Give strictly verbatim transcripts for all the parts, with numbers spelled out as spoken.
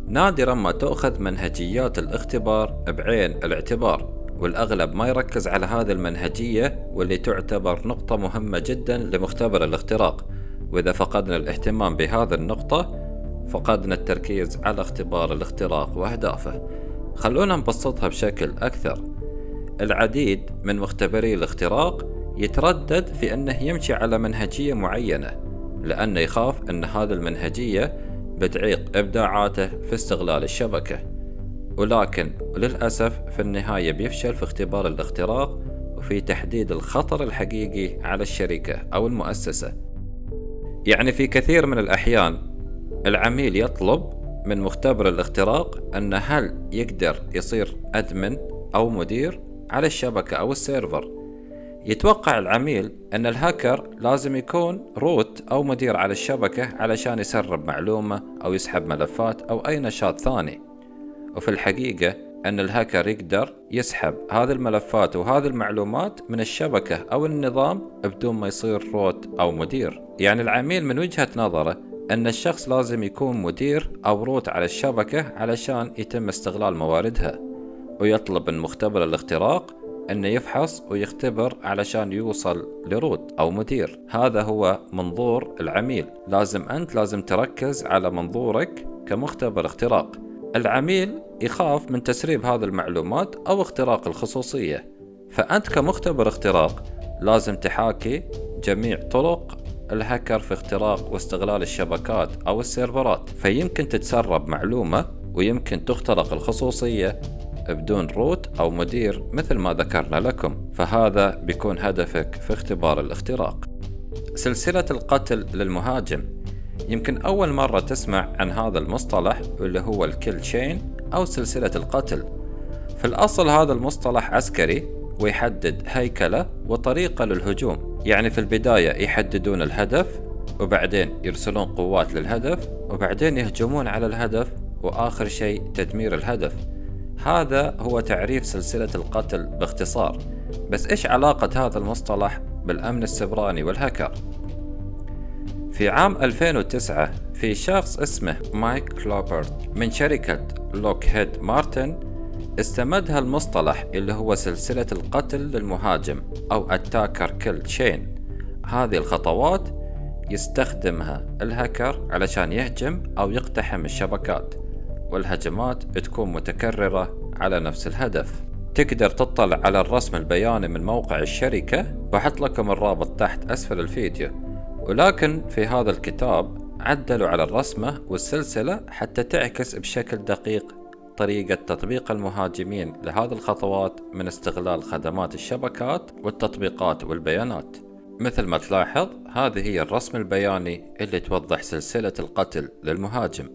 نادرا ما تؤخذ منهجيات الاختبار بعين الاعتبار، والأغلب ما يركز على هذه المنهجية واللي تعتبر نقطة مهمة جدا لمختبر الاختراق. وإذا فقدنا الاهتمام بهذه النقطة فقدنا التركيز على اختبار الاختراق وأهدافه. خلونا نبسطها بشكل أكثر. العديد من مختبري الاختراق يتردد في أنه يمشي على منهجية معينة، لأنه يخاف أن هذه المنهجية بتعيق إبداعاته في استغلال الشبكة، ولكن للأسف في النهاية بيفشل في اختبار الاختراق وفي تحديد الخطر الحقيقي على الشركة أو المؤسسة. يعني في كثير من الأحيان العميل يطلب من مختبر الاختراق أن هل يقدر يصير أدمن أو مدير على الشبكة أو السيرفر. يتوقع العميل أن الهاكر لازم يكون روت أو مدير على الشبكة علشان يسرب معلومة أو يسحب ملفات أو أي نشاط ثاني، وفي الحقيقة أن الهاكر يقدر يسحب هذه الملفات وهذه المعلومات من الشبكة أو النظام بدون ما يصير روت أو مدير. يعني العميل من وجهة نظره أن الشخص لازم يكون مدير أو روت على الشبكة علشان يتم استغلال مواردها، ويطلب من مختبر الاختراق أنه يفحص ويختبر علشان يوصل لروت أو مدير. هذا هو منظور العميل. لازم أنت لازم تركز على منظورك كمختبر اختراق. العميل يخاف من تسريب هذه المعلومات أو اختراق الخصوصية، فأنت كمختبر اختراق لازم تحاكي جميع طرق الهاكر في اختراق واستغلال الشبكات أو السيرفرات. فيمكن تتسرب معلومة ويمكن تخترق الخصوصية بدون روت أو مدير مثل ما ذكرنا لكم، فهذا بيكون هدفك في اختبار الاختراق. سلسلة القتل للمهاجم. يمكن أول مرة تسمع عن هذا المصطلح اللي هو الكيل تشين أو سلسلة القتل. في الأصل هذا المصطلح عسكري ويحدد هيكلة وطريقة للهجوم. يعني في البداية يحددون الهدف، وبعدين يرسلون قوات للهدف، وبعدين يهجمون على الهدف، وآخر شيء تدمير الهدف. هذا هو تعريف سلسلة القتل باختصار. بس إيش علاقة هذا المصطلح بالأمن السيبراني والهاكر؟ في عام ألفين وتسعة في شخص اسمه مايك كلوبرت من شركة لوكهيد مارتن استمد هالمصطلح اللي هو سلسلة القتل للمهاجم أو Attacker Kill Chain. هذه الخطوات يستخدمها الهاكر علشان يهجم أو يقتحم الشبكات، والهجمات تكون متكررة على نفس الهدف. تقدر تطلع على الرسم البياني من موقع الشركة، بحط لكم الرابط تحت أسفل الفيديو. ولكن في هذا الكتاب عدلوا على الرسمة والسلسلة حتى تعكس بشكل دقيق طريقة تطبيق المهاجمين لهذه الخطوات من استغلال خدمات الشبكات والتطبيقات والبيانات. مثل ما تلاحظ هذه هي الرسم البياني اللي توضح سلسلة القتل للمهاجم.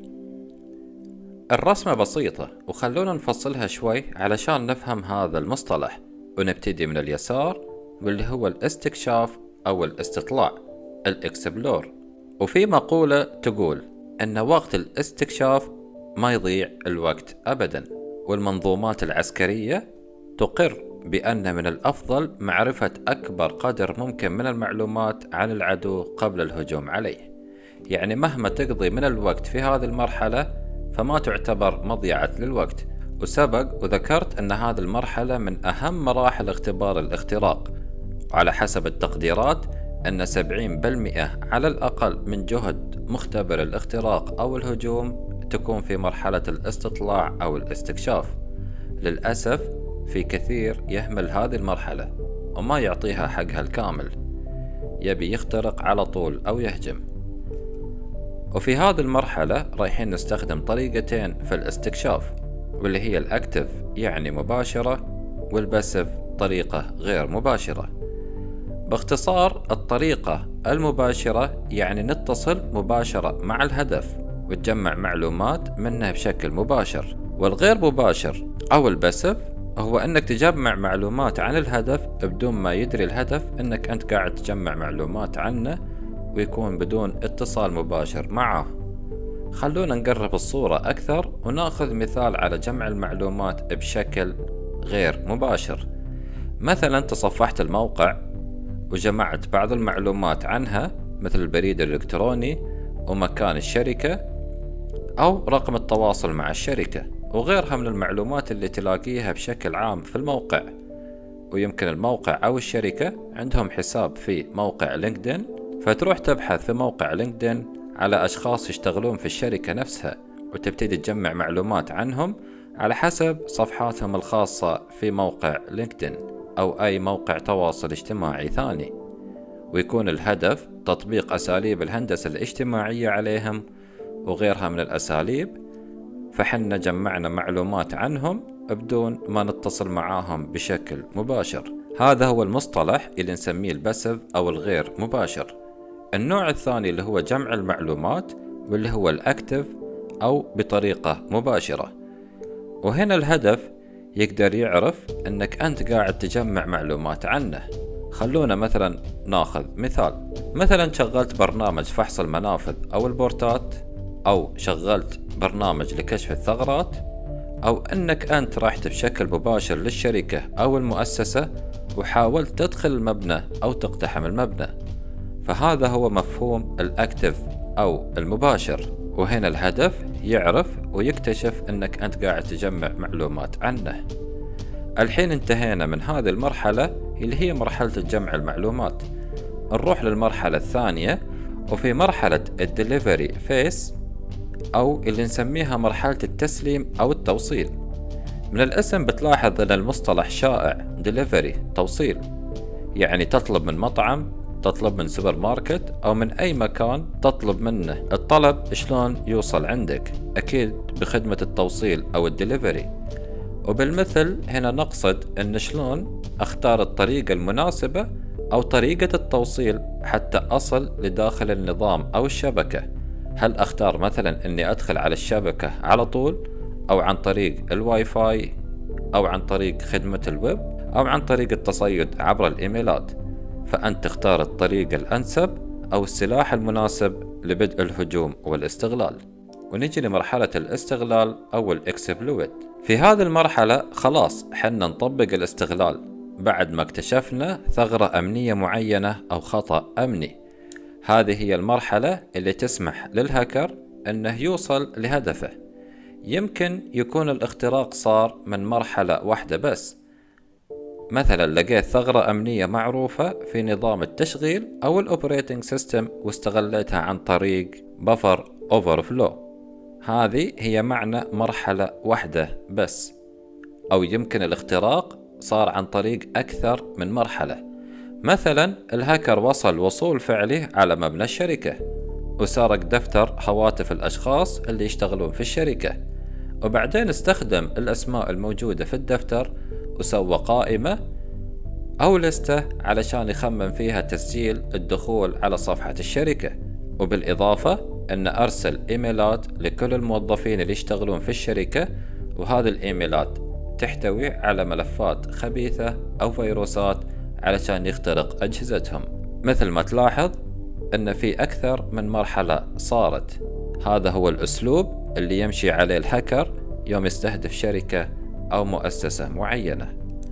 الرسمة بسيطة وخلونا نفصلها شوي علشان نفهم هذا المصطلح، ونبتدي من اليسار واللي هو الاستكشاف أو الاستطلاع، الإكسبلور. وفي مقولة تقول أن وقت الاستكشاف ما يضيع الوقت أبدا، والمنظومات العسكرية تقر بأن من الأفضل معرفة أكبر قدر ممكن من المعلومات عن العدو قبل الهجوم عليه. يعني مهما تقضي من الوقت في هذه المرحلة فما تعتبر مضيعة للوقت. وسبق وذكرت أن هذه المرحلة من أهم مراحل اختبار الاختراق، وعلى حسب التقديرات أن سبعين بالمئة على الأقل من جهد مختبر الاختراق أو الهجوم تكون في مرحلة الاستطلاع أو الاستكشاف. للأسف في كثير يهمل هذه المرحلة وما يعطيها حقها الكامل، يبي يخترق على طول أو يهجم. وفي هذه المرحلة رايحين نستخدم طريقتين في الاستكشاف، واللي هي الأكتف يعني مباشرة، والباسف طريقة غير مباشرة. باختصار الطريقة المباشرة يعني نتصل مباشرة مع الهدف وتجمع معلومات منه بشكل مباشر، والغير مباشر أو الباسف هو أنك تجمع معلومات عن الهدف بدون ما يدري الهدف أنك أنت قاعد تجمع معلومات عنه، ويكون بدون اتصال مباشر معه. خلونا نقرب الصورة أكثر ونأخذ مثال على جمع المعلومات بشكل غير مباشر. مثلا تصفحت الموقع وجمعت بعض المعلومات عنها مثل البريد الإلكتروني ومكان الشركة، أو رقم التواصل مع الشركة، وغيرها من المعلومات اللي تلاقيها بشكل عام في الموقع. ويمكن الموقع أو الشركة عندهم حساب في موقع لينكدين، فتروح تبحث في موقع لينكدين على أشخاص يشتغلون في الشركة نفسها، وتبتدي تجمع معلومات عنهم على حسب صفحاتهم الخاصة في موقع لينكدين أو أي موقع تواصل اجتماعي ثاني. ويكون الهدف تطبيق أساليب الهندسة الاجتماعية عليهم وغيرها من الأساليب، فحنا جمعنا معلومات عنهم بدون ما نتصل معاهم بشكل مباشر. هذا هو المصطلح اللي نسميه الباسيف أو الغير مباشر. النوع الثاني اللي هو جمع المعلومات، واللي هو الأكتف أو بطريقة مباشرة. وهنا الهدف يقدر يعرف أنك أنت قاعد تجمع معلومات عنه. خلونا مثلا ناخذ مثال، مثلا شغلت برنامج فحص المنافذ أو البورتات، أو شغلت برنامج لكشف الثغرات، أو أنك أنت رحت بشكل مباشر للشركة أو المؤسسة وحاولت تدخل المبنى أو تقتحم المبنى. فهذا هو مفهوم الأكتف أو المباشر. وهنا الهدف يعرف ويكتشف أنك أنت قاعد تجمع معلومات عنه. الحين انتهينا من هذه المرحلة اللي هي مرحلة جمع المعلومات. نروح للمرحلة الثانية، وفي مرحلة الدليفري فيس أو اللي نسميها مرحلة التسليم أو التوصيل. من الاسم بتلاحظ أن المصطلح شائع، دليفري توصيل، يعني تطلب من مطعم، تطلب من سوبر ماركت أو من أي مكان تطلب منه الطلب شلون يوصل عندك، أكيد بخدمة التوصيل أو الدليفري. وبالمثل هنا نقصد أن شلون أختار الطريقة المناسبة أو طريقة التوصيل حتى أصل لداخل النظام أو الشبكة. هل أختار مثلا أني أدخل على الشبكة على طول، أو عن طريق الواي فاي، أو عن طريق خدمة الويب، أو عن طريق التصيد عبر الإيميلات؟ فأنت تختار الطريقة الأنسب أو السلاح المناسب لبدء الهجوم والاستغلال. ونجي لمرحلة الاستغلال أو الإكسبلويت. في هذه المرحلة خلاص حنا نطبق الاستغلال بعد ما اكتشفنا ثغرة أمنية معينة أو خطأ أمني. هذه هي المرحلة اللي تسمح للهاكر أنه يوصل لهدفه. يمكن يكون الاختراق صار من مرحلة واحدة بس، مثلا لقيت ثغرة أمنية معروفة في نظام التشغيل أو الأوبريتنج سيستم واستغلتها عن طريق بفر أوفرفلو. هذه هي معنى مرحلة واحدة بس. أو يمكن الاختراق صار عن طريق أكثر من مرحلة، مثلا الهاكر وصل وصول فعلي على مبنى الشركة وسرق دفتر هواتف الأشخاص اللي يشتغلون في الشركة، وبعدين استخدم الأسماء الموجودة في الدفتر وسوى قائمة أو لستة علشان يخمن فيها تسجيل الدخول على صفحة الشركة. وبالإضافة أن أرسل إيميلات لكل الموظفين اللي يشتغلون في الشركة، وهذه الإيميلات تحتوي على ملفات خبيثة أو فيروسات علشان يخترق أجهزتهم. مثل ما تلاحظ أن في أكثر من مرحلة صارت. هذا هو الأسلوب اللي يمشي عليه الهاكر يوم يستهدف شركة أو مؤسسة معينة.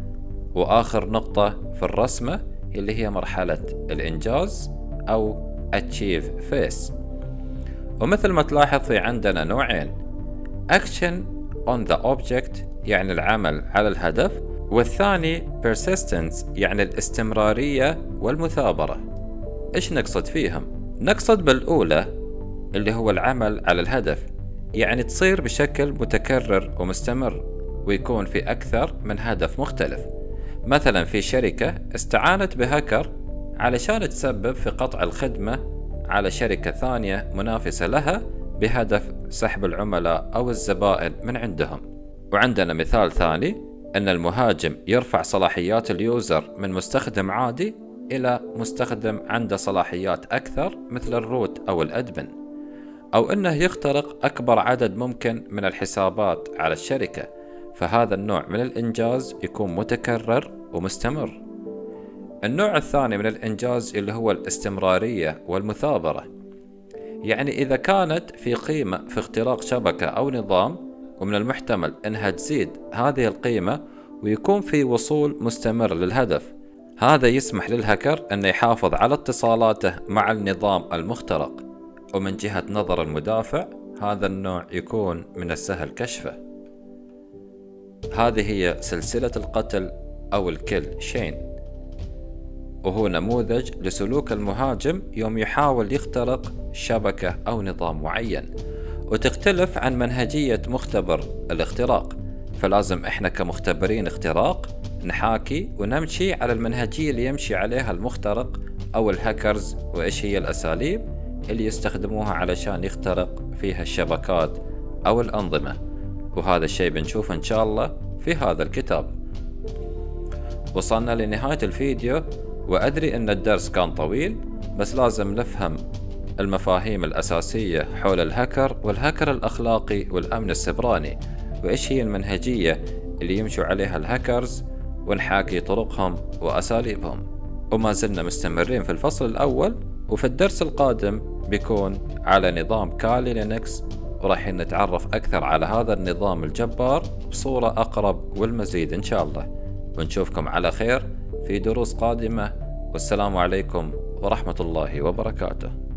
وآخر نقطة في الرسمة اللي هي مرحلة الإنجاز أو Achieve Phase. ومثل ما تلاحظ في عندنا نوعين: Action on the Object يعني العمل على الهدف، والثاني Persistence يعني الاستمرارية والمثابرة. إيش نقصد فيهم؟ نقصد بالأولى اللي هو العمل على الهدف، يعني تصير بشكل متكرر ومستمر ويكون في أكثر من هدف مختلف. مثلا في شركة استعانت بهاكر علشان تسبب في قطع الخدمة على شركة ثانية منافسة لها بهدف سحب العملاء أو الزبائن من عندهم. وعندنا مثال ثاني أن المهاجم يرفع صلاحيات اليوزر من مستخدم عادي إلى مستخدم عنده صلاحيات أكثر مثل الروت أو الأدمن، أو أنه يخترق أكبر عدد ممكن من الحسابات على الشركة. فهذا النوع من الإنجاز يكون متكرر ومستمر. النوع الثاني من الإنجاز اللي هو الاستمرارية والمثابرة، يعني إذا كانت في قيمة في اختراق شبكة أو نظام ومن المحتمل أنها تزيد هذه القيمة ويكون في وصول مستمر للهدف، هذا يسمح للهاكر أن يحافظ على اتصالاته مع النظام المخترق. ومن جهة نظر المدافع هذا النوع يكون من السهل كشفه. هذه هي سلسلة القتل أو الكيل شين، وهو نموذج لسلوك المهاجم يوم يحاول يخترق شبكة أو نظام معين، وتختلف عن منهجية مختبر الاختراق. فلازم إحنا كمختبرين اختراق نحاكي ونمشي على المنهجية اللي يمشي عليها المخترق أو الهاكرز، وإيش هي الأساليب اللي يستخدموها علشان يخترق فيها الشبكات أو الأنظمة. وهذا الشيء بنشوفه إن شاء الله في هذا الكتاب. وصلنا لنهاية الفيديو، وأدري أن الدرس كان طويل، بس لازم نفهم المفاهيم الأساسية حول الهكر والهكر الأخلاقي والأمن السبراني، وإيش هي المنهجية اللي يمشوا عليها الهكرز، ونحاكي طرقهم وأساليبهم. وما زلنا مستمرين في الفصل الأول، وفي الدرس القادم بيكون على نظام كالي لينكس، وراح نتعرف أكثر على هذا النظام الجبار بصورة أقرب والمزيد إن شاء الله. ونشوفكم على خير في دروس قادمة، والسلام عليكم ورحمة الله وبركاته.